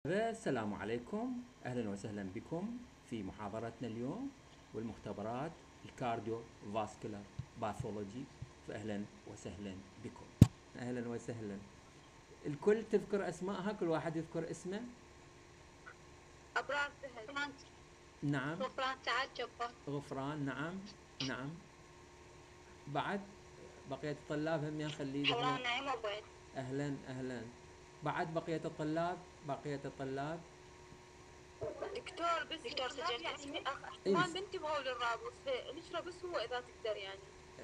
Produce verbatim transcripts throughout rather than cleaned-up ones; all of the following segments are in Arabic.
السلام عليكم، أهلا وسهلا بكم في محاضرتنا اليوم والمختبرات الكارديو فاسكولار باثولوجي. فأهلا وسهلا بكم. أهلا وسهلا. الكل تذكر أسماءها، كل واحد يذكر اسمه. أبرار فهد. نعم. غفران سعد جبار. غفران. نعم نعم. بعد بقية الطلاب هم يخلي يدخلون. حوران نعيم أبويد. أهلا أهلا. بعد بقية الطلاب بقية الطلاب دكتور بس دكتور سجلت اسمي أخ احتمال بنتي بقول الرابط فنشره بس هو إذا تقدر يعني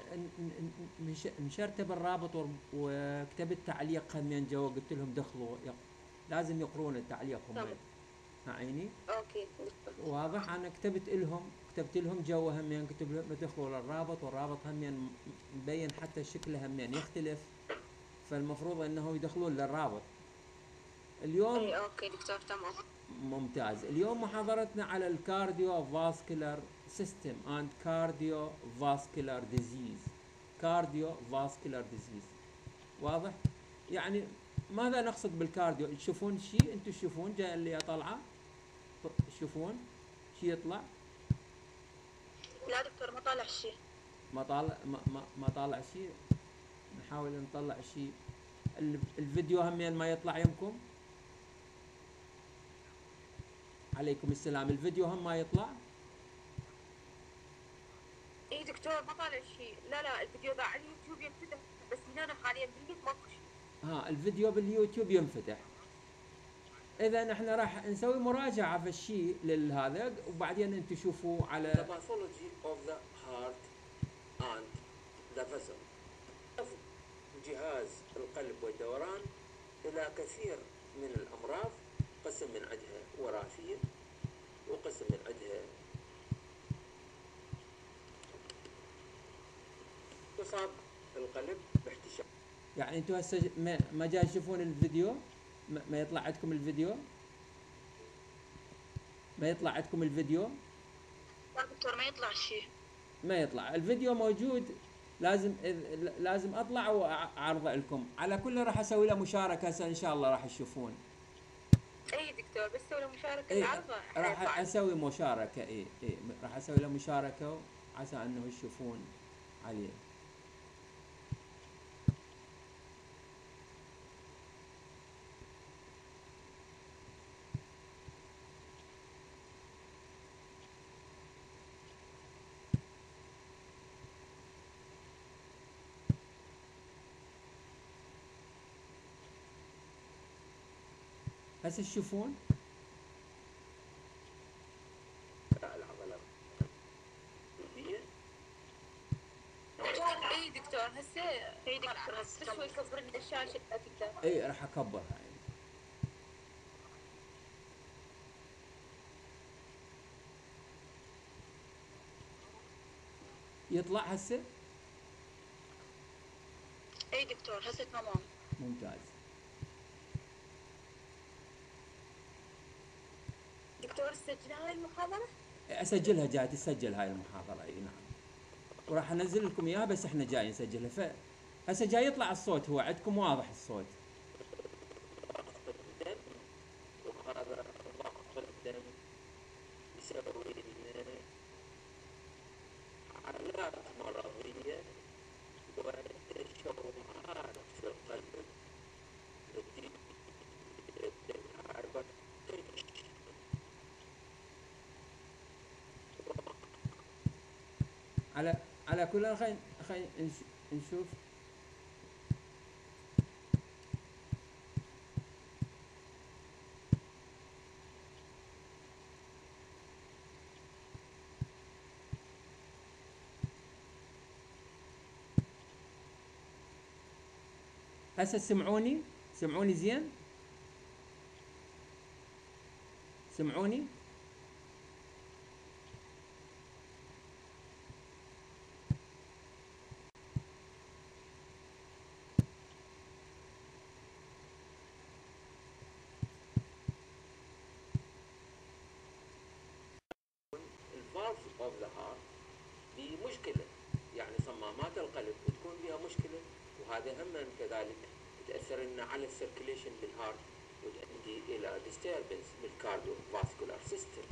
نشرت بالرابط وكتبت تعليق همين جوا، قلت لهم دخلوا يق... لازم يقرون التعليق هم. عيني. اوكي واضح. انا كتبت لهم كتبت لهم جوا همين، كتب لهم دخلوا للرابط، والرابط همين مبين حتى شكله همين يختلف، فالمفروض انه يدخلون للرابط اليوم. اي اوكي دكتور تمام. ممتاز. اليوم محاضرتنا على الكارديو فاسكولار سيستم اند كارديو فاسكولار ديزيز. كارديو فاسكولار ديزيز. واضح؟ يعني ماذا نقصد بالكارديو؟ تشوفون شيء؟ انتم تشوفون جاي اللي طالعه؟ تشوفون شيء يطلع؟ لا دكتور ما طالع شيء. ما طالع ما, ما, ما طالع شيء. نحاول نطلع شيء. الفيديو همين ما يطلع يمكم؟ عليكم السلام. الفيديو هم ما يطلع؟ اي دكتور ما طالع شيء. لا لا الفيديو ذا على اليوتيوب ينفتح، بس هنا حاليا بالبيت ماكو شيء. ها الفيديو باليوتيوب ينفتح. اذا احنا راح نسوي مراجعه في الشيء لهذا، وبعدين انتم تشوفوا على The pathology of the heart and the vessel. جهاز القلب والدوران إلى كثير من الأمراض، قسم من عندها وراثية وقسم من عندها يصاب القلب باحتشام. يعني انتم هسه ما, ما جاي تشوفون الفيديو؟ ما, ما يطلع عندكم الفيديو؟ ما يطلع عندكم الفيديو؟ لا دكتور ما يطلع شيء. ما يطلع الفيديو موجود. لازم لازم اطلع واعرضه لكم. على كل راح اسوي له مشاركه هسه ان شاء الله راح تشوفون. اي دكتور بس سوي له مشاركه اي العرضه راح اسوي مشاركه. اي اي راح اسوي له مشاركه عسى انه يشوفون عليه. هسه تشوفون العضلة اي دكتور هسه اي دكتور هسه شوي كبر لي الشاشه لا تقدر. اي راح اكبرها يعني. يطلع هسه؟ اي دكتور هسه تمام. ممتاز. دكتور سجل هاي المحاضره؟ اسجلها، جاي تسجل هاي المحاضره. اي نعم. وراح انزل لكم اياها، بس احنا جاي نسجلها. ف هسه جاي يطلع الصوت، هو عندكم واضح الصوت؟ وهذا ضغط الدم يسوي حالات مرضية وتشوهات في القلب نتيجة الهايبرتنشن. على على كل خلينا خلينا نشوف. هسه سمعوني؟ سمعوني زين؟ سمعوني؟ الفالف اوف ذا هارت دي مشكلة، يعني صمامات القلب بتكون فيها مشكلة، وهذا هم كذلك تأثر لنا على السيركيليشن بالهارت وتؤدي يؤدي إلى disturbance بالكارديوفاسكولار سيستم.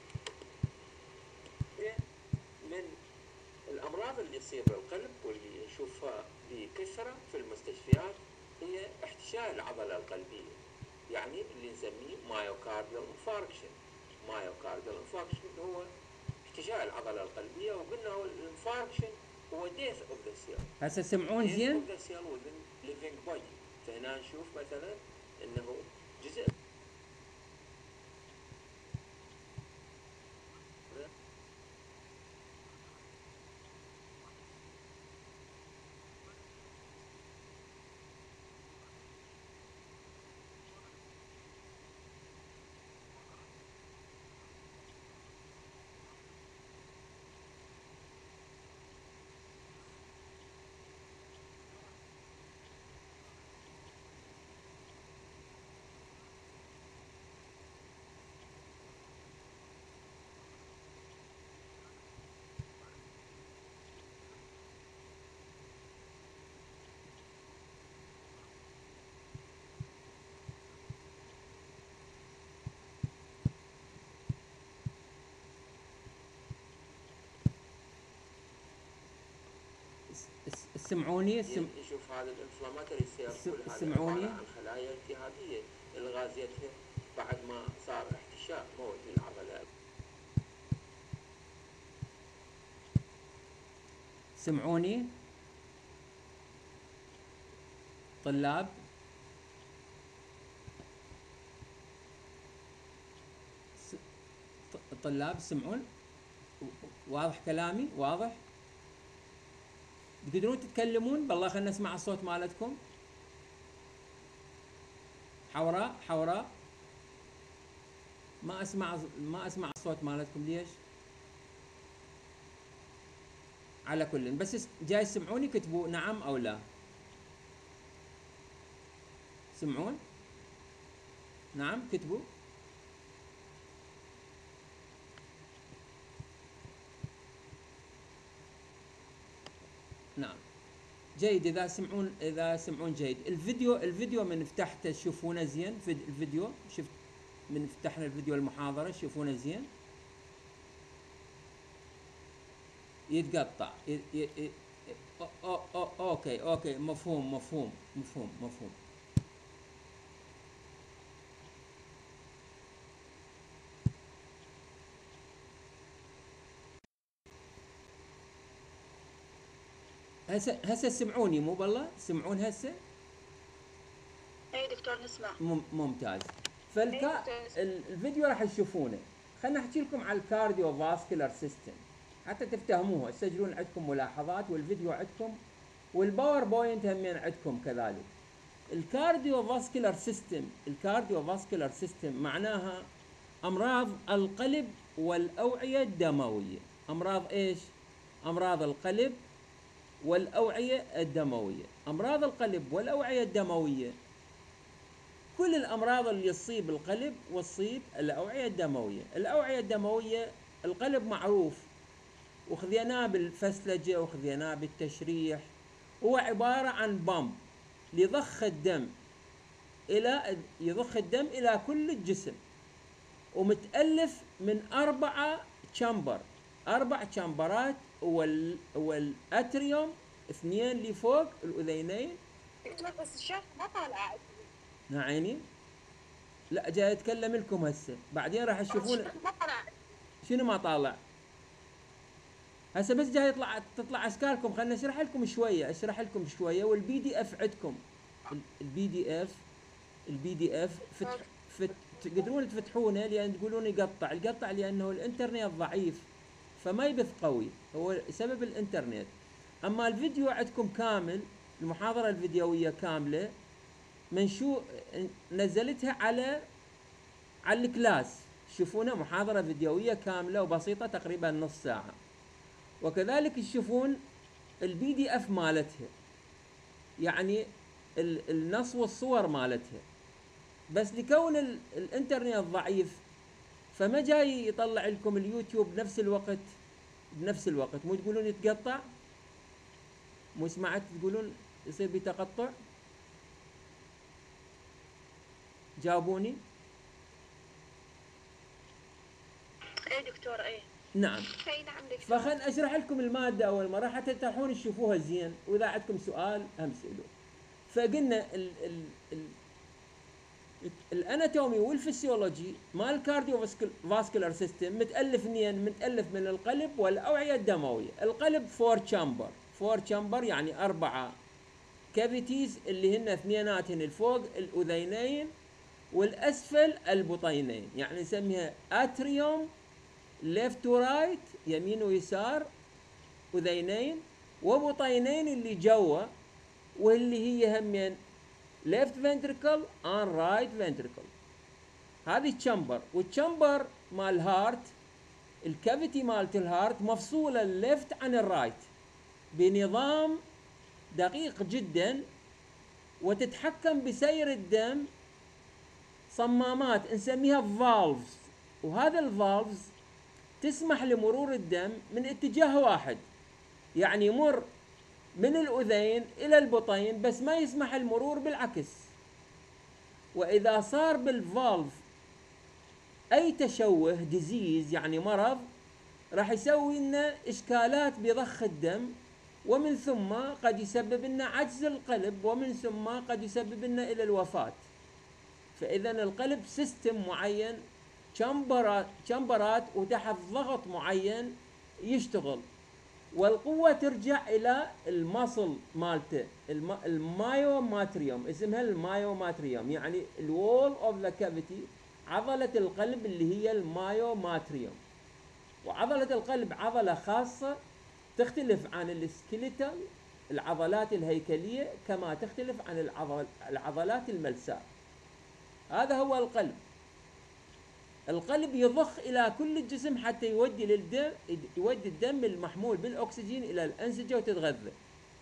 من الأمراض اللي تصيب القلب واللي نشوفها بكثرة في المستشفيات هي احتشاء العضلة القلبية، يعني اللي نسميه مايوكارديال انفاركشن. مايوكارديال انفاركشن هو احتشاء العضلة القلبية، وقلنا الانفاركشن هو death of the cell. هسه سمعون death زين؟ of the cell within living body. فهنا نشوف مثلا انه جزء سمعوني؟ سم... يشوف هذا الانفلاماتوري سيل كلها سمعوني؟ عن خلايا التهابيه الغازيتها بعد ما صار احتشاء موت للعضلات. سمعوني طلاب؟ س... طلاب سمعون؟ واضح كلامي؟ واضح؟ تقدرون تتكلمون؟ بالله خلنا نسمع الصوت مالتكم. حوراء حوراء ما اسمع ما اسمع الصوت مالتكم، ليش؟ على كل بس جاي تسمعوني كتبوا نعم او لا. سمعون؟ نعم كتبوا. نعم جيد. اذا سمعون اذا سمعون جيد. الفيديو الفيديو من فتحته تشوفونه زين. في الفيديو شفت من فتحنا الفيديو المحاضرة تشوفونه زين. يتقطع ي... ي... ي... أو... أو... أو... اوكي اوكي مفهوم مفهوم مفهوم مفهوم. هسه هسه سمعوني مو بالله؟ سمعون هسه؟ اي دكتور نسمع. مم... ممتاز. فالكا الفيديو راح تشوفونه. خلنا احكي لكم على الكارديو فاسكولار سيستم حتى تفتهموها. تسجلون عندكم ملاحظات والفيديو عندكم والباوربوينت همين عندكم كذلك. الكارديو فاسكولار سيستم الكارديو فاسكولار سيستم معناها امراض القلب والاوعيه الدمويه. امراض ايش؟ امراض القلب والاوعيه الدمويه. امراض القلب والاوعيه الدمويه كل الامراض اللي تصيب القلب وتصيب الاوعيه الدمويه. الاوعيه الدمويه القلب معروف وخذيناه بالفسلجه وخذيناه بالتشريح. هو عباره عن بامب لضخ الدم الى يضخ الدم الى كل الجسم، ومتالف من اربعه تشامبر اربع تشامبرات. وال والاتريوم اثنين لفوق الاذينين. دكتور بس الشاشه ما طالعه. نعيني؟ لا جاي اتكلم لكم هسه بعدين راح تشوفون. ما طلع. شنو ما طالع؟ هسه بس جاي يطلع تطلع اشكالكم. خلنا اشرح لكم شويه اشرح لكم شويه. والبي دي اف عندكم. البي دي اف البي دي اف فتح فت تقدرون تفتحونه لان تقولون يقطع. القطع لانه الانترنت ضعيف فما يبث قوي، هو سبب الانترنت. اما الفيديو عندكم كامل، المحاضره الفيديويه كامله منشو نزلتها على على الكلاس. تشوفونها محاضره فيديويه كامله وبسيطه تقريبا نص ساعه. وكذلك تشوفون البي دي اف مالتها، يعني النص والصور مالتها. بس لكون الانترنت ضعيف فما جاي يطلع لكم اليوتيوب بنفس الوقت بنفس الوقت. مو تقولون يتقطع؟ مو سمعت تقولون يصير بتقطع؟ جاوبوني. اي دكتور اي. نعم. اي نعم دكتور. فخلنا اشرح لكم الماده اول مره حتى تروحون تشوفوها زين، واذا عندكم سؤال هم سالوه. فقلنا ال ال ال الاناتومي والفسيولوجي مال الكارديو فاسكولار سيستم متالف منين؟ متالف من القلب والاوعيه الدمويه. القلب فور تشامبر، فور تشامبر يعني اربعه كافيتيز اللي هن اثنيناتهن الفوق الاذينين والاسفل البطينين، يعني نسميها اتريوم ليفت ورايت يمين ويسار اذينين، وبطينين اللي جوا واللي هي همين left ventricle and right ventricle. هذه تشامبر. والتشامبر مال هارت الكافيتي مالت الهارت مفصوله الليفت عن الرايت بنظام دقيق جدا، وتتحكم بسير الدم صمامات نسميها فالفز، وهذا الفالفز تسمح لمرور الدم من اتجاه واحد، يعني يمر من الأذين إلى البطين بس ما يسمح المرور بالعكس. وإذا صار بالفالف أي تشوه ديزيز يعني مرض راح يسوي لنا إشكالات بضخ الدم، ومن ثم قد يسبب لنا عجز القلب، ومن ثم قد يسبب لنا إلى الوفاة. فإذا القلب سيستم معين، تشامبرات تشامبرات وتحت ضغط معين يشتغل، والقوة ترجع إلى المصل مالته الم... المايوماتريوم، اسمها المايوماتريوم يعني الوول اوف ذا كافيتي، عضلة القلب اللي هي المايوماتريوم. وعضلة القلب عضلة خاصة تختلف عن السكيليتال العضلات الهيكلية كما تختلف عن العضل... العضلات الملساء. هذا هو القلب. القلب يضخ إلى كل الجسم حتى يودي للدم يودي الدم المحمول بالأكسجين إلى الأنسجة وتتغذى،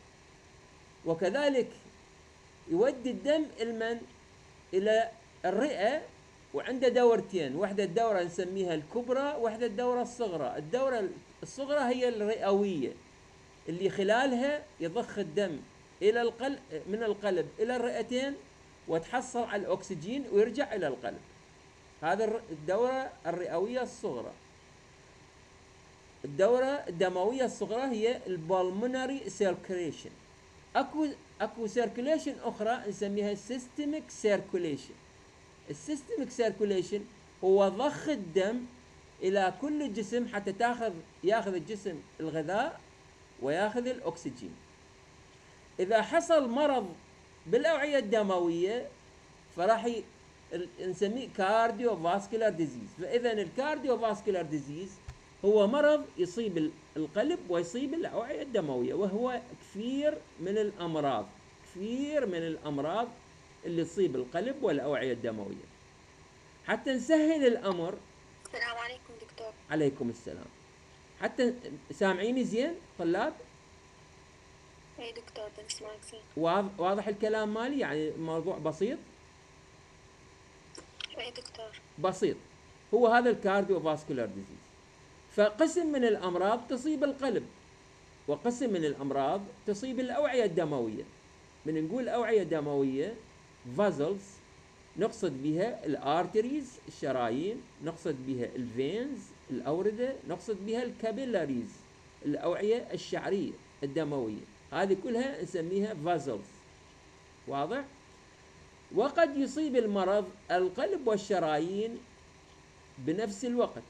وكذلك يودي الدم المن إلى الرئة، وعنده دورتين، واحدة الدورة نسميها الكبرى، واحدة الدورة الصغرى. الدورة الصغرى هي الرئوية اللي خلالها يضخ الدم إلى القلب من القلب إلى الرئتين وتحصل على الأكسجين ويرجع إلى القلب. هذا الدورة الرئوية الصغرى. الدورة الدموية الصغرى هي البالمونري سيركوليشن. اكو اكو سيركوليشن اخرى نسميها سيستميك سيركوليشن. السيستميك سيركوليشن هو ضخ الدم الى كل الجسم حتى تاخذ ياخذ الجسم الغذاء وياخذ الاكسجين. اذا حصل مرض بالاوعية الدموية فراح نسميه كارديو فاسكولار ديزيز. فاذا الكارديو فاسكولار ديزيز هو مرض يصيب القلب ويصيب الاوعية الدموية، وهو كثير من الامراض كثير من الامراض اللي تصيب القلب والاوعية الدموية. حتى نسهل الامر. السلام عليكم دكتور. عليكم السلام. حتى سامعيني زين طلاب؟ اي دكتور بنسمعك زين. واضح الكلام مالي؟ يعني الموضوع بسيط؟ اي دكتور. بسيط. هو هذا الكارديو فاسكولار ديزيز. فقسم من الامراض تصيب القلب، وقسم من الامراض تصيب الاوعية الدموية. من نقول اوعية دموية فازلز نقصد بها الارتريز الشرايين، نقصد بها الفينز الاوردة، نقصد بها الكابيلاريز الاوعية الشعرية الدموية. هذه كلها نسميها فازلز. واضح؟ وقد يصيب المرض القلب والشرايين بنفس الوقت،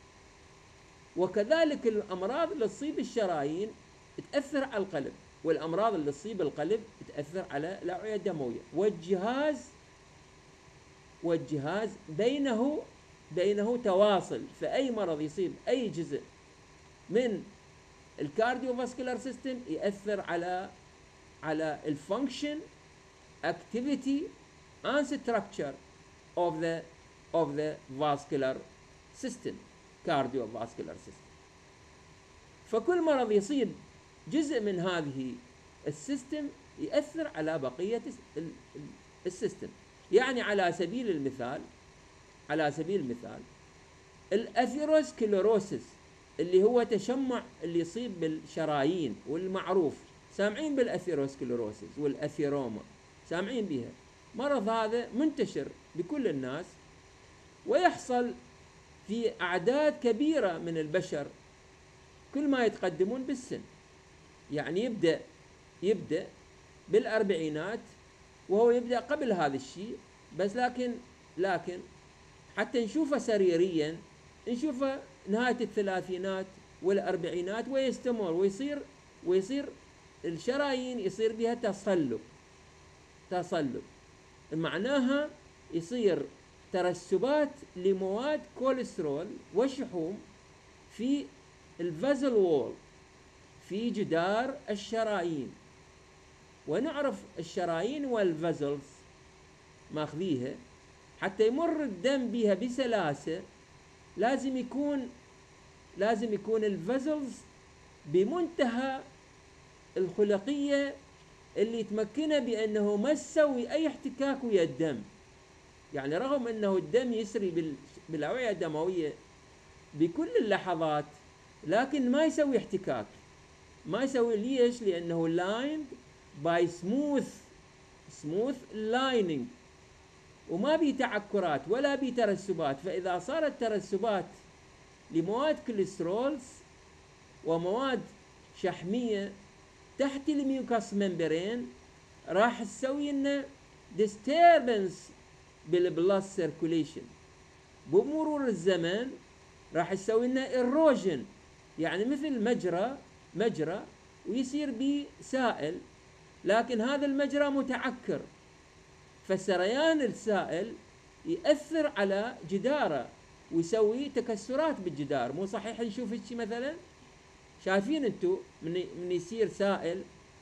وكذلك الأمراض اللي تصيب الشرايين تأثر على القلب، والأمراض اللي تصيب القلب تأثر على الأوعية الدموية. والجهاز والجهاز بينه بينه تواصل. فأي مرض يصيب أي جزء من الكارديو فاسكولار سيستم يأثر على على الفانكشن activity and structure of the of the vascular system cardiovascular system. فكل مرض يصيب جزء من هذه السيستم يأثر على بقية السيستم. يعني على سبيل المثال على سبيل المثال الأثيروسكليروسيس اللي هو تشمع اللي يصيب بالشرايين والمعروف، سامعين بالأثيروسكليروسيس والأثيروما، سامعين بها. مرض هذا منتشر بكل الناس، ويحصل في أعداد كبيرة من البشر كل ما يتقدمون بالسن، يعني يبدأ يبدأ بالأربعينات وهو يبدأ قبل هذا الشيء، بس لكن لكن حتى نشوفه سريريا نشوفه نهاية الثلاثينات والأربعينات ويستمر ويصير ويصير الشرايين يصير بها تصلب تصلب معناها يصير ترسبات لمواد كوليسترول وشحوم في الفازل وول، في جدار الشرايين. ونعرف الشرايين والفازلز ماخذيها حتى يمر الدم بها بسلاسة، لازم يكون لازم يكون الفازلز بمنتهى الخلقية اللي تمكنه بأنه ما تسوي أي احتكاك ويا الدم. يعني رغم أنه الدم يسري بالأوعية الدموية بكل اللحظات، لكن ما يسوي احتكاك، ما يسوي. ليش؟ لأنه lined by smooth smooth lining، وما بي تعكرات ولا بي ترسبات. فإذا صارت ترسبات لمواد كوليسترولز ومواد شحمية تحت الميوكاس ممبرين راح تسوي لنا disturbance بالبلاد سيركوليشن. بمرور الزمن راح يسوي لنا erosion، يعني مثل مجرى مجرى ويصير به سائل، لكن هذا المجرى متعكر، فسريان السائل يأثر على جداره ويسوي تكسرات بالجدار. مو صحيح نشوف هيك مثلا؟ شايفين انتم من من يصير سائل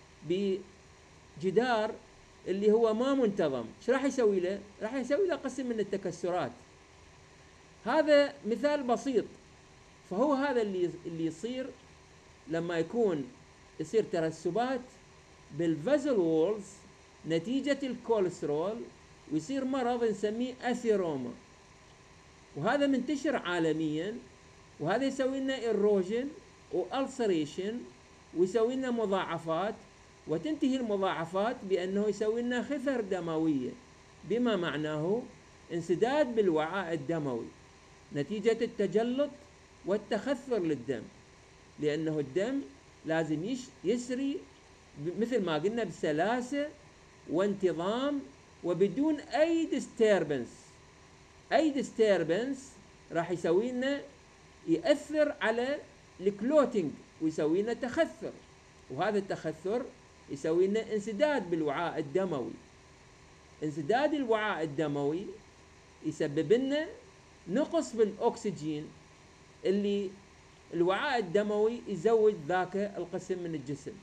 بجدار اللي هو ما منتظم، ايش راح يسوي له؟ راح يسوي له قسم من التكسرات. هذا مثال بسيط. فهو هذا اللي اللي يصير لما يكون يصير ترسبات بالفازل وولز نتيجة الكوليسترول، ويصير مرض نسميه اثيروما، وهذا منتشر عالميا، وهذا يسوي لنا ايروجن والسريشن ويسوي لنا مضاعفات، وتنتهي المضاعفات بأنه يسوي لنا خثر دموية، بما معناه انسداد بالوعاء الدموي نتيجة التجلط والتخثر للدم، لأنه الدم لازم يسري مثل ما قلنا بسلاسة وانتظام وبدون أي ديستيربنس. أي ديستيربنس راح يسوي لنا يأثر على الكلوتينج ويسوي لنا تخثر، وهذا التخثر يسوي لنا انسداد بالوعاء الدموي. انسداد الوعاء الدموي يسبب لنا نقص بالأكسجين اللي الوعاء الدموي يزود ذاك القسم من الجسم.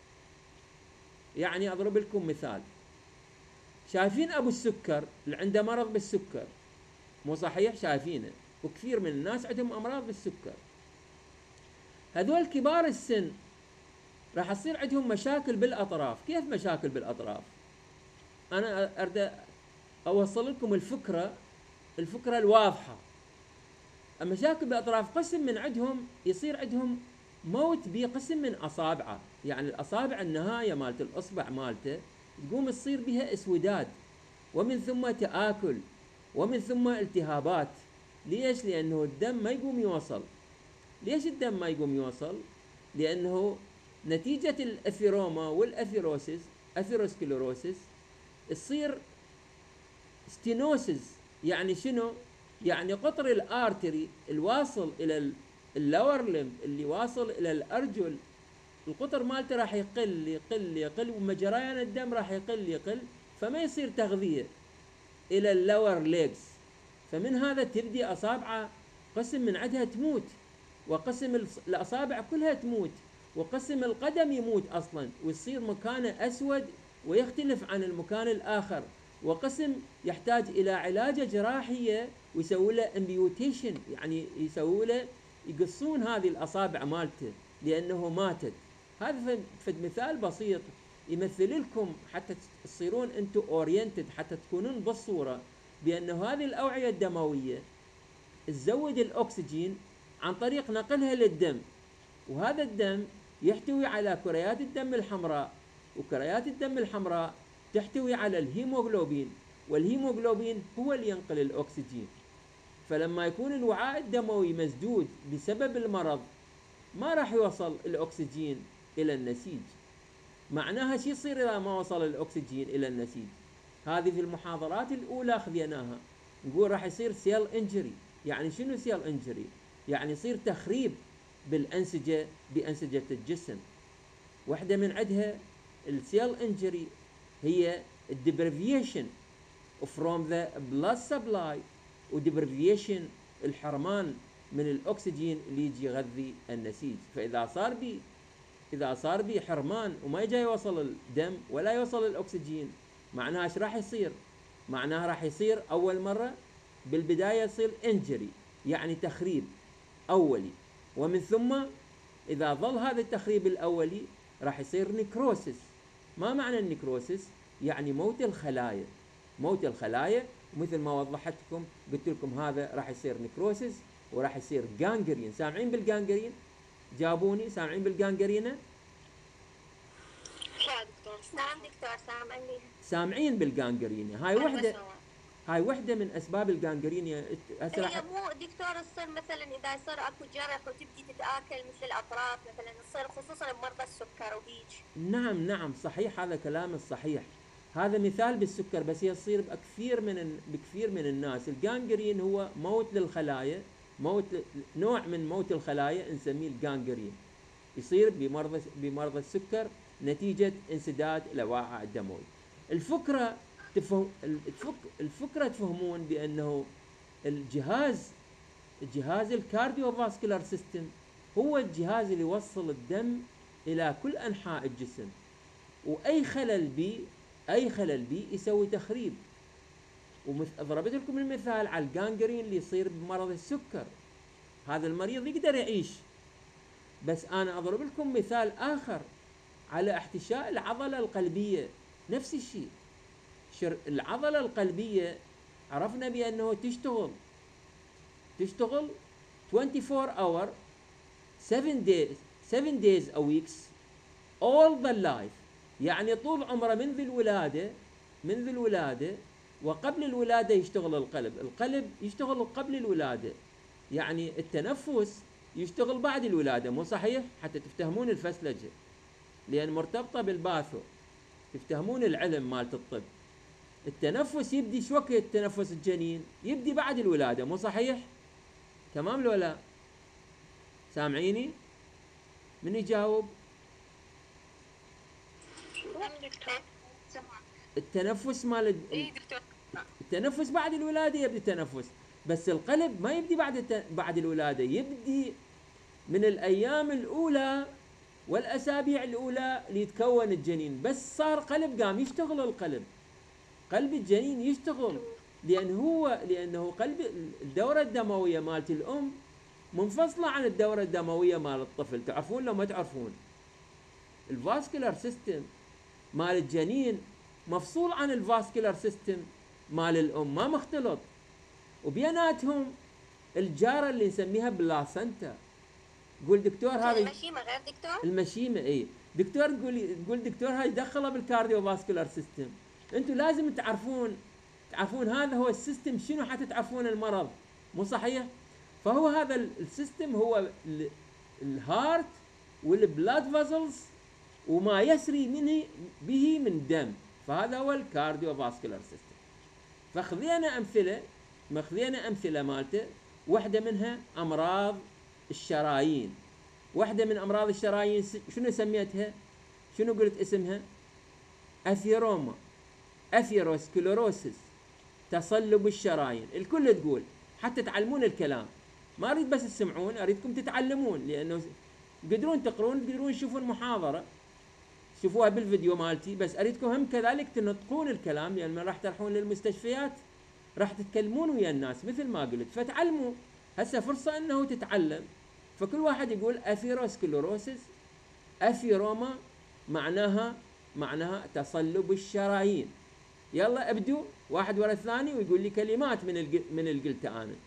يعني أضرب لكم مثال. شايفين أبو السكر اللي عنده مرض بالسكر؟ مو صحيح؟ شايفينه، وكثير من الناس عندهم أمراض بالسكر. هذول كبار السن راح يصير عندهم مشاكل بالأطراف. كيف مشاكل بالأطراف؟ أنا أريد أوصل لكم الفكرة الفكرة الواضحة. المشاكل بالأطراف قسم من عندهم يصير عندهم موت بقسم من أصابعه، يعني الأصابع النهاية مالت الأصبع مالته تقوم تصير بها اسوداد، ومن ثم تآكل، ومن ثم التهابات. ليش؟ لأنه الدم ما يقوم يوصل. ليش الدم ما يقوم يوصل؟ لأنه نتيجة الأثيروما والأثيروسيس أثيروسكليروسيس تصير ستينوسيس. يعني شنو؟ يعني قطر الارتري الواصل الى اللور لمب اللي واصل الى الارجل، القطر مالته راح يقل يقل يقل، ومجريان الدم راح يقل يقل، فما يصير تغذية الى اللور ليجز. فمن هذا تبدي اصابعه قسم من عندها تموت، وقسم الاصابع كلها تموت، وقسم القدم يموت اصلا ويصير مكانه اسود ويختلف عن المكان الاخر، وقسم يحتاج الى علاجه جراحيه ويسوي له امبيوتيشن، يعني يسوي له يقصون هذه الاصابع مالته لانه ماتت. هذا فد مثال بسيط يمثل لكم حتى تصيرون انتم اورينتد، حتى تكونون بالصوره بانه هذه الاوعيه الدمويه تزود الاكسجين عن طريق نقلها للدم، وهذا الدم يحتوي على كريات الدم الحمراء، وكريات الدم الحمراء تحتوي على الهيموغلوبين، والهيموغلوبين هو اللي ينقل الأكسجين. فلما يكون الوعاء الدموي مسدود بسبب المرض ما راح يوصل الأكسجين إلى النسيج. معناها شو يصير إذا ما وصل الأكسجين إلى النسيج؟ هذه في المحاضرات الأولى خذيناها، نقول راح يصير سيل انجري. يعني شنو سيل انجري؟ يعني يصير تخريب بالأنسجة بأنسجة الجسم. واحدة من عندها السيل انجري هي الديبريفيشن from the blood supply وديبريفيشن الحرمان من الأكسجين اللي يجي يغذي النسيج. فإذا صار بي إذا صار بي حرمان وما يجي يوصل الدم ولا يوصل الأكسجين، معناها ايش راح يصير؟ معناها راح يصير أول مرة بالبداية يصير انجري، يعني تخريب أولي، ومن ثم إذا ظل هذا التخريب الأولي راح يصير نيكروسيس. ما معنى النيكروسيس؟ يعني موت الخلايا، موت الخلايا. ومثل ما وضحت لكم قلت لكم هذا راح يصير نيكروسيس وراح يصير جانجرين. سامعين بالجانجرين؟ جابوني سامعين بالجانجرينة؟ لا دكتور. نعم دكتور سامعني. سامعين بالجانجرينة. هاي وحدة هاي وحدة من أسباب الجانجرينيا. هي مو دكتور تصير مثلا إذا يصير أكو جرح وتبدي تتآكل مثل الأطراف مثلا، تصير خصوصا بمرضى السكر وهيج. نعم نعم صحيح، هذا كلام الصحيح. هذا مثال بالسكر، بس يصير بكثير من بكثير من الناس. الجانجرين هو موت للخلايا، موت نوع من موت الخلايا نسميه الجانجرين، يصير بمرضى بمرضى السكر نتيجة انسداد الوعاء الدموي. الفكرة تفهم الفكرة تفهمون بأنه الجهاز الجهاز الكارديوفاسكولار سيستم هو الجهاز اللي يوصل الدم إلى كل أنحاء الجسم، وأي خلل بي أي خلل بي يسوي تخريب. وضربت لكم المثال على الجانجرين اللي يصير بمرض السكر، هذا المريض يقدر يعيش. بس أنا أضرب لكم مثال آخر على احتشاء العضلة القلبية، نفس الشيء. العضلة القلبية عرفنا بأنه تشتغل تشتغل أربعة وعشرين hour seven days seven days a week all the life، يعني طول عمره منذ الولادة منذ الولادة وقبل الولادة يشتغل القلب. القلب يشتغل قبل الولادة، يعني التنفس يشتغل بعد الولادة، مو صحيح؟ حتى تفتهمون الفسلجة، لأن مرتبطة بالباثو، تفتهمون العلم مالت الطب. التنفس يبدي شو وقت تنفس الجنين؟ يبدي بعد الولادة، مو صحيح؟ تمام لو لا؟ سامعيني؟ من يجاوب؟ التنفس مال التنفس بعد الولادة يبدي التنفس، بس القلب ما يبدي بعد بعد الولادة، يبدي من الأيام الأولى والأسابيع الأولى ليتكون الجنين. بس صار قلب قام يشتغل، القلب قلب الجنين يشتغل، لأن هو لأنه قلب الدورة الدموية مالت الأم منفصلة عن الدورة الدموية مال الطفل. تعرفون لو ما تعرفون؟ الفاسكولار سيستم مال الجنين مفصول عن الفاسكولار سيستم مال الأم، ما مختلط، وبيناتهم الجارة اللي نسميها بلاسنتا. قول دكتور هذا المشيمة غير دكتور؟ المشيمة اي دكتور. تقول تقول دكتور هاي دخله بالكارديو فاسكولار سيستم. انتم لازم تعرفون تعرفون هذا هو السيستم شنو حتى تعرفون المرض، مو صحيح؟ فهو هذا السيستم هو الهارت والبلاد فازلز وما يسري منه به من دم، فهذا هو الكارديو فاسكولار سيستم. فخذينا امثله ماخذينا امثله مالته، واحده منها امراض الشرايين. واحده من امراض الشرايين شنو سميتها؟ شنو قلت اسمها؟ اثيروما، اثيروسكلوروسيس، تصلب الشرايين. الكل تقول، حتى تعلمون الكلام، ما اريد بس تسمعون، اريدكم تتعلمون، لانه تقدرون تقرون، تقدرون تشوفون محاضره شوفوها بالفيديو مالتي، بس اريدكم هم كذلك تنطقون الكلام، لان راح تروحون للمستشفيات راح تتكلمون ويا الناس مثل ما قلت، فتعلموا. هسه فرصه انه تتعلم. فكل واحد يقول اثيروسكلوروسيس، اثيروما معناها معناها تصلب الشرايين. يلا ابدوا واحد ورا الثاني ويقول لي كلمات من الج... من اللي قلته انا.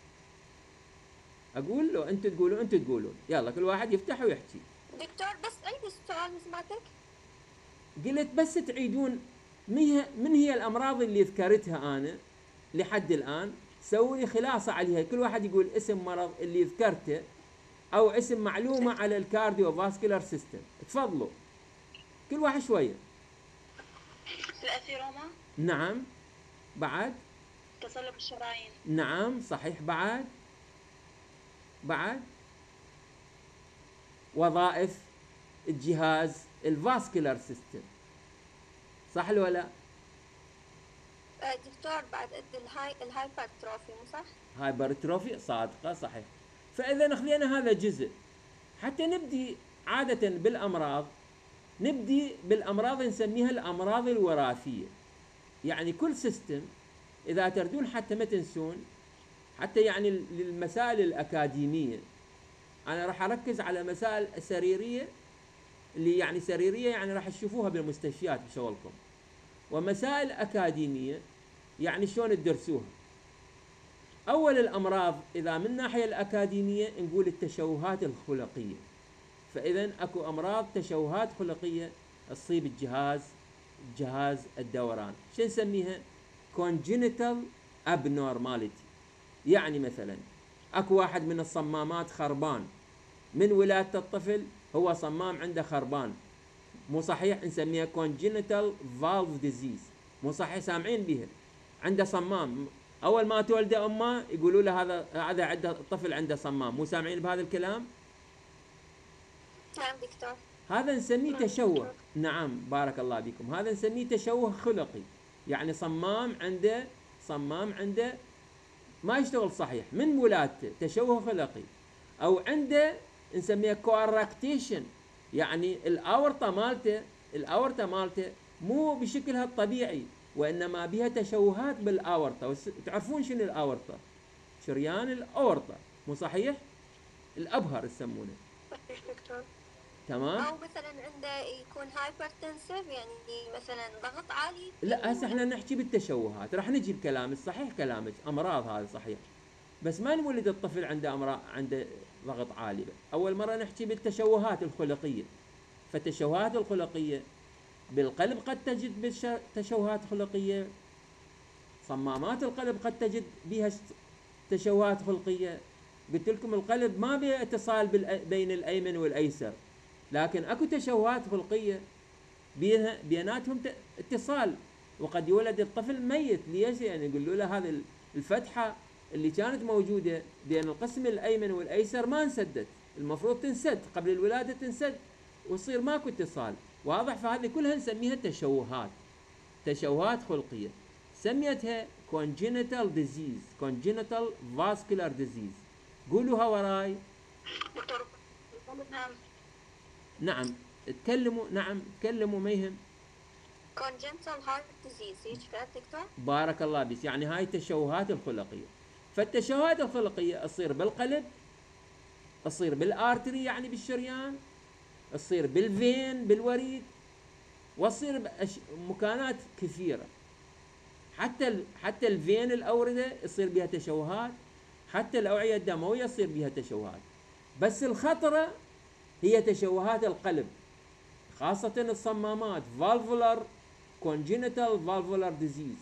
اقول له انتم تقولوا انتم تقولون، يلا كل واحد يفتح ويحكي. دكتور بس عيد السؤال ما سمعتك. قلت بس تعيدون من هي من هي الامراض اللي ذكرتها انا لحد الان، سووا لي خلاصة عليها، كل واحد يقول اسم مرض اللي ذكرته أو اسم معلومة على الكارديو فاسكولار سيستم. تفضلوا كل واحد شوية. الأثيروما. نعم. بعد؟ تصلب الشرايين. نعم صحيح. بعد؟ بعد؟ وظائف الجهاز الفاسكولار سيستم، صح ولا لا؟ دكتور بعد الهاي الهايبرتروفي مو صح؟ هايبرتروفي صادقة صحيح. فإذا خلينا هذا جزء حتى نبدي عادة بالأمراض، نبدي بالأمراض نسميها الأمراض الوراثية. يعني كل سيستم إذا تردون حتى ما تنسون، حتى يعني للمسائل الأكاديمية أنا راح أركز على مسائل سريرية، اللي يعني سريرية يعني راح تشوفوها بالمستشفيات بشغلكم، ومسائل أكاديمية يعني شلون تدرسوها. أول الأمراض إذا من الناحية الأكاديمية نقول التشوهات الخلقية. فإذا أكو أمراض تشوهات خلقية تصيب الجهاز جهاز الدوران، شو نسميها؟ congenital abnormality. يعني مثلا أكو واحد من الصمامات خربان من ولادة الطفل، هو صمام عنده خربان، مو صحيح؟ نسميها congenital valve disease، مو صحيح؟ سامعين بها؟ عنده صمام أول ما تولد أمه يقولوا له هذا هذا عنده الطفل عنده صمام، مو سامعين بهذا الكلام؟ نعم دكتور. هذا نسميه تشوه. نعم بارك الله بكم. هذا نسميه تشوه خلقي، يعني صمام عنده صمام عنده ما يشتغل صحيح من ولادته، تشوه خلقي. أو عنده نسميه كواركتيشن، يعني الأورطة مالته الأورطة مالته مو بشكلها الطبيعي، وإنما بها تشوهات بالأورطة. تعرفون شنو الأورطة؟ شريان الأورطة، مو صحيح؟ الأبهر يسمونه. دكتور. تمام. أو مثلا عنده يكون هايبرتنسيف، يعني مثلا ضغط عالي. لا هسه احنا نحكي بالتشوهات، راح نجي بكلامك صحيح كلامك، أمراض هذا صحيح، بس ما نولد الطفل عنده أمراض عنده ضغط عالي. أول مرة نحكي بالتشوهات الخلقية. فالتشوهات الخلقية بالقلب قد تجد تشوهات خلقية، صمامات القلب قد تجد بها تشوهات خلقية. قلت لكم القلب ما بيه اتصال بين الأيمن والأيسر، لكن أكو تشوهات خلقية بينها بيناتهم اتصال، وقد يولد الطفل ميت. ليش؟ يعني يقولوا له هذه الفتحة اللي كانت موجودة بين القسم الأيمن والأيسر ما انسدت، المفروض تنسد قبل الولادة، تنسد ويصير ماكو اتصال. واضح؟ فهذه كلها نسميها تشوهات تشوهات خلقية. سميتها congenital disease congenital vascular disease. قولوها وراي. دكتور. نعم. نعم تكلموا. نعم تكلموا ما يهم. congenital heart disease هيك دكتور؟ بارك الله بك. يعني هاي التشوهات الخلقية. فالتشوهات الخلقية تصير بالقلب، تصير بالارتري يعني بالشريان، تصير بالفين بالوريد، وتصير بمكانات كثيرة. حتى ال... حتى الفين الأوردة يصير بها تشوهات، حتى الأوعية الدموية يصير بها تشوهات. بس الخطرة هي تشوهات القلب، خاصة الصمامات valvular congenital valvular disease،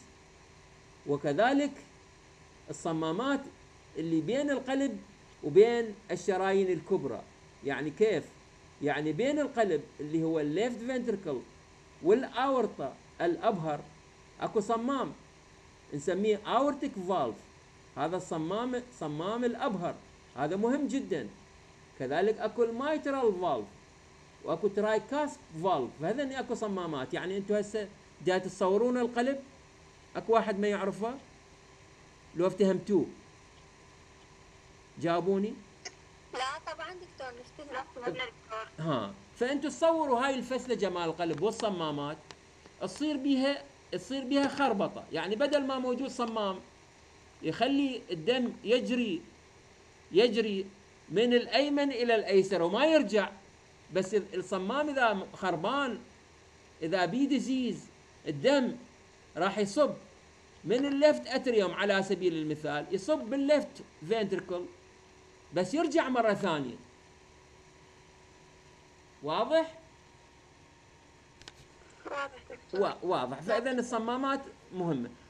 وكذلك الصمامات اللي بين القلب وبين الشرايين الكبرى. يعني كيف؟ يعني بين القلب اللي هو الليفت فنتركل والأورطة الأبهر أكو صمام نسميه aortic valve، هذا الصمام صمام الأبهر، هذا مهم جدا. كذلك أكو الميترال فالف وأكو ترايكاسب فالف، فهذن أكو صمامات. يعني أنتوا هسه جاي تتصورون القلب، أكو واحد ما يعرفه؟ لو افتهمتوه جاوبوني. لا طبعا دكتور نفتهم. ها فأنتوا تصوروا هاي الفسلجة مال القلب والصمامات تصير بيها تصير بيها خربطة. يعني بدل ما موجود صمام يخلي الدم يجري يجري من الأيمن إلى الأيسر وما يرجع، بس الصمام إذا خربان، إذا بيه ديزيز، الدم راح يصب من الليفت أتريوم على سبيل المثال، يصب بالليفت فنتركل بس يرجع مرة ثانية. واضح؟ واضح دكتور. واضح. فإذا الصمامات مهمة.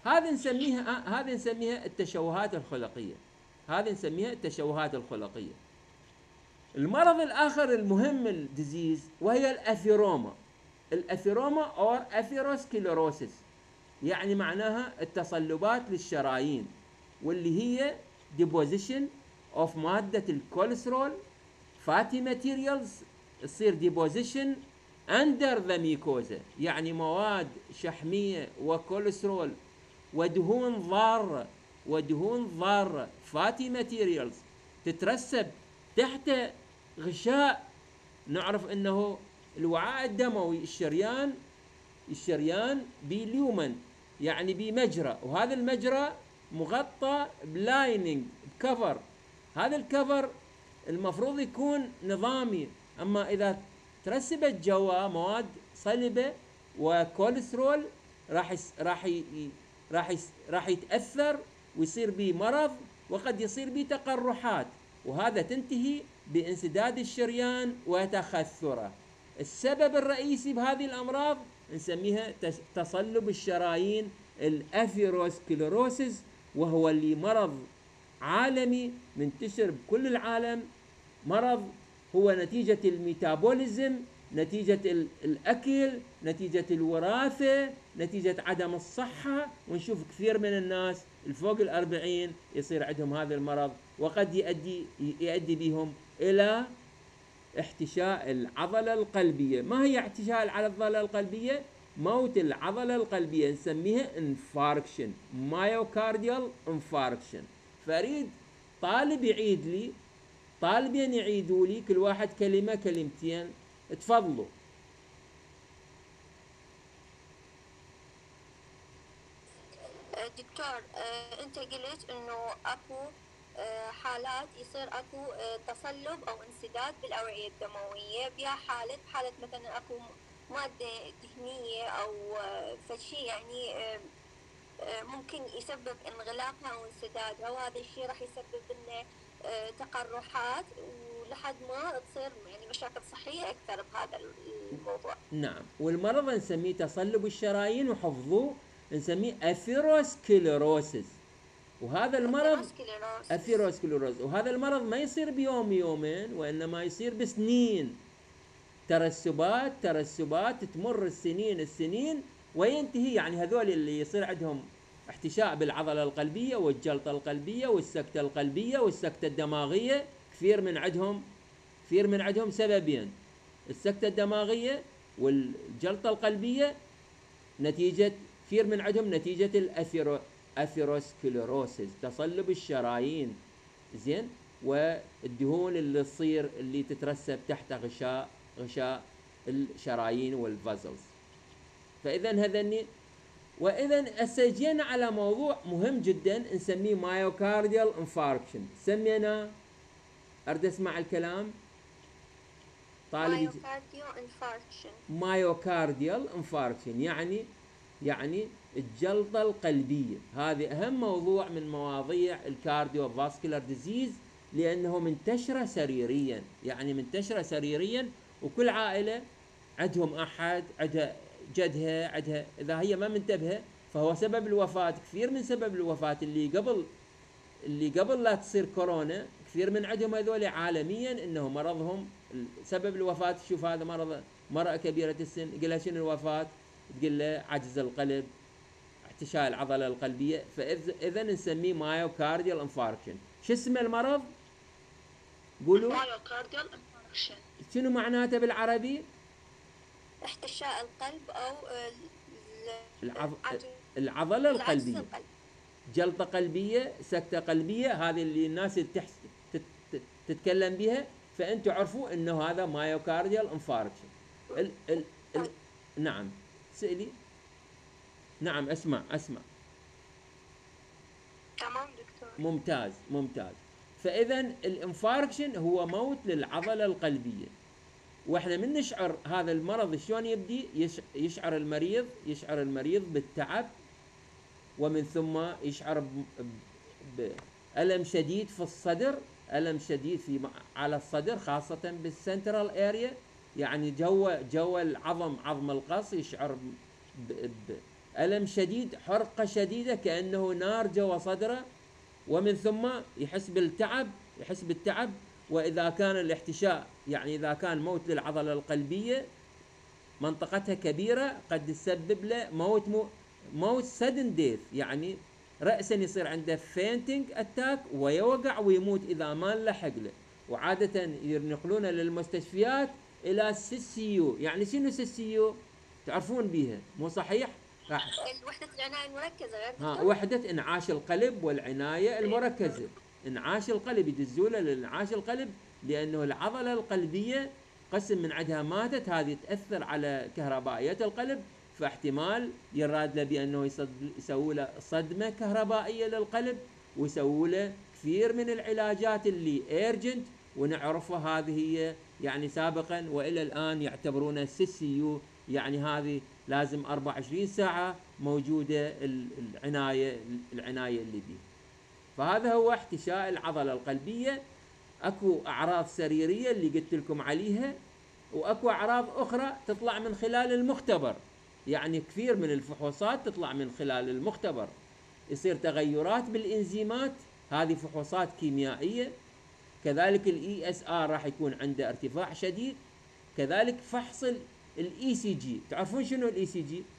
هذه نسميها هذه نسميها التشوهات الخلقية. هذه نسميها التشوهات الخلقية. المرض الآخر المهم الديزيز وهي الأثيروما. الأثيروما أو أثيروسكليروسيس، يعني معناها التصلبات للشرايين، واللي هي deposition of مادة الكوليسترول فاتي ماتيريالز، تصير deposition under the mucosa، يعني مواد شحمية وكوليسترول ودهون ضارة ودهون ضارة فاتي ماتيريالز تترسب تحت غشاء. نعرف انه الوعاء الدموي الشريان الشريان بليومن، يعني بمجرى، وهذا المجرى مغطى بلايننج بكفر. هذا الكفر المفروض يكون نظامي، اما اذا ترسبت جوا مواد صلبة وكوليسترول راح يس راح ي... راح يس راح يتأثر ويصير به مرض، وقد يصير به تقرحات، وهذا تنتهي بانسداد الشريان وتخثره. السبب الرئيسي بهذه الأمراض نسميها تصلب الشرايين، الأثيروسكليروسيس، وهو اللي مرض عالمي منتشر بكل العالم. مرض هو نتيجة الميتابوليزم، نتيجة الأكل، نتيجة الوراثة، نتيجة عدم الصحة. ونشوف كثير من الناس الفوق الأربعين يصير عندهم هذا المرض، وقد يؤدي يؤدي بهم إلى احتشاء العضلة القلبية. ما هي احتشاء العضلة القلبية؟ موت العضلة القلبية، نسميها انفاركشن، مايوكارديال انفاركشن. فريد طالب يعيد لي، طالبين يعيدوا لي كل واحد كلمة كلمتين، تفضلوا. دكتور، انت قلت انه اكو حالات يصير اكو تصلب او انسداد بالاوعية الدموية، بها حالة حالة مثلا اكو مادة دهنية او فشي يعني ممكن يسبب انغلاقها او انسدادها، وهذا الشيء راح يسبب لنا تقرحات ولحد ما تصير يعني مشاكل صحية اكثر بهذا الموضوع. نعم، والمرض نسميه تصلب الشرايين، وحفظوه نسميه اثيروسكليروسيس. وهذا المرض اثيروسكليروسيس، وهذا المرض ما يصير بيوم يومين، وانما يصير بسنين. ترسبات ترسبات تمر السنين السنين وينتهي. يعني هذول اللي يصير عندهم احتشاء بالعضلة القلبية والجلطة القلبية والسكتة القلبية والسكتة الدماغية، كثير من عندهم كثير من عندهم سببين: السكتة الدماغية والجلطة القلبية، نتيجة كثير من عندهم نتيجة الأثيرو أثيروسكليروسيس، تصلب الشرايين، زين، والدهون اللي تصير اللي تترسب تحت غشاء غشاء الشرايين والفازلز. فإذا هذني. وإذا أسجينا على موضوع مهم جدا نسميه مايوكارديال انفاركشن. سمينا، أرد أسمع الكلام طالب. مايوكارديال انفاركشن. مايوكارديال انفاركشن يعني يعني الجلطة القلبية. هذه أهم موضوع من مواضيع الكارديو فاسكولار ديزيز، لأنه منتشرة سريريا، يعني منتشرة سريريا، وكل عائلة عندهم أحد عندها جدها عندها، إذا هي ما منتبهة فهو سبب الوفاة. كثير من سبب الوفاة اللي قبل اللي قبل لا تصير كورونا، كثير من عندهم هذول عالميا انه مرضهم سبب الوفاة. تشوف هذا مرض مرأة كبيرة السن، يقول لها شنو الوفاة؟ تقول له عجز القلب، احتشاء العضلة القلبية. فإذا نسميه مايوكارديال انفاركشن. شو اسم المرض؟ قولوا. مايوكارديال انفاركشن. شنو معناته بالعربي؟ احتشاء القلب او العض... العضلة القلبية، جلطة قلبية، سكتة قلبية، هذه اللي الناس تحس... تت... تتكلم بها. فأنتوا عرفوا انه هذا مايوكارديال انفاركشن. ال... ال... ال... نعم، سئلي. نعم، اسمع اسمع. تمام دكتور. ممتاز ممتاز. فإذا الانفاركشن هو موت للعضلة القلبية. واحنا من نشعر هذا المرض شلون يبدي؟ يشعر المريض يشعر المريض بالتعب، ومن ثم يشعر بألم شديد في الصدر، ألم شديد في على الصدر، خاصة بالسنترال اريا، يعني جو جو العظم، عظم القص، يشعر ألم شديد، حرقة شديدة كأنه نار جوا صدره، ومن ثم يحس بالتعب، يحس بالتعب. وإذا كان الاحتشاء يعني إذا كان موت للعضلة القلبية منطقتها كبيرة قد تسبب له موت مو موت sudden death، يعني رأسا يصير عنده فينتنج اتاك ويوقع ويموت إذا ما نلحق له. وعادة ينقلونه للمستشفيات إلى سيسيو. يعني شنو سيسيو؟ تعرفون بيها مو صحيح؟ راح وحدة العناية المركزة غير ها دكتور؟ وحدة إنعاش القلب والعناية المركزة. إنعاش القلب يدزوله لإنعاش القلب، لأنه العضلة القلبية قسم من عندها ماتت، هذه تأثر على كهربائية القلب، فاحتمال يراد له بأنه يسوي له صدمة كهربائية للقلب، ويسوي له كثير من العلاجات اللي ايرجنت ونعرفها هذه هي يعني سابقا، وإلى الآن يعتبرونها سيسيو، يعني هذه لازم أربعة وعشرين ساعة موجودة العناية العناية اللي بيه. فهذا هو احتشاء العضلة القلبية. اكو اعراض سريرية اللي قلت لكم عليها، واكو اعراض اخرى تطلع من خلال المختبر. يعني كثير من الفحوصات تطلع من خلال المختبر، يصير تغيرات بالانزيمات، هذه فحوصات كيميائية. كذلك الاي اس ار راح يكون عنده ارتفاع شديد. كذلك فحص الاي سي جي. تعرفون شنو الاي سي جي؟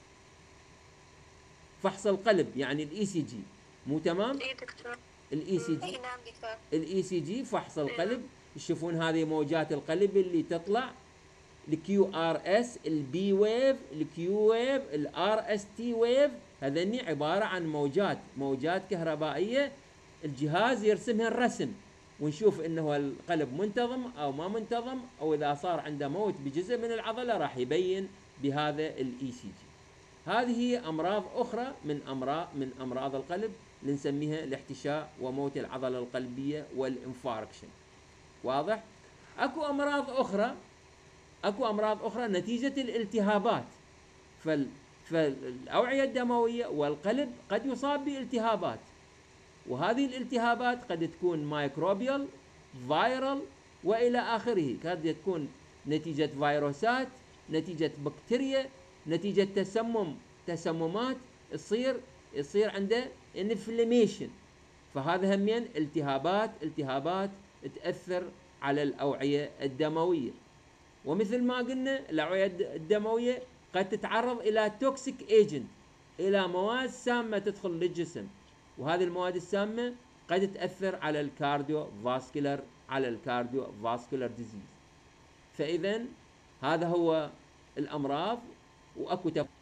فحص القلب، يعني الاي سي جي مو تمام؟ اي دكتور. الاي سي جي اي نعم دكتور. الاي سي جي فحص القلب. تشوفون هذه موجات القلب اللي تطلع، الكيو ار اس، البي ويف، الكيو ويف، الار اس تي ويف، هذني عباره عن موجات موجات كهربائيه الجهاز يرسمها الرسم، ونشوف انه القلب منتظم او ما منتظم، او اذا صار عنده موت بجزء من العضله راح يبين بهذا الاي سي جي. هذه هي امراض اخرى من امراض من امراض القلب اللي نسميها الاحتشاء وموت العضله القلبيه والانفاركشن. واضح؟ اكو امراض اخرى اكو امراض اخرى نتيجه الالتهابات. فال فالاوعيه الدمويه والقلب قد يصاب بالتهابات، وهذه الالتهابات قد تكون مايكروبيال، فايرال، والى اخره. قد تكون نتيجه فيروسات، نتيجه بكتيريا، نتيجه تسمم تسممات تصير يصير عنده انفلاميشن. فهذا همين التهابات التهابات تاثر على الاوعيه الدمويه. ومثل ما قلنا الاوعيه الدمويه قد تتعرض الى توكسيك ايجنت، الى مواد سامه تدخل للجسم، وهذه المواد السامه قد تاثر على الكارديو فاسكولار على الكارديو فاسكولار ديزيز. فاذا هذا هو الامراض، واكو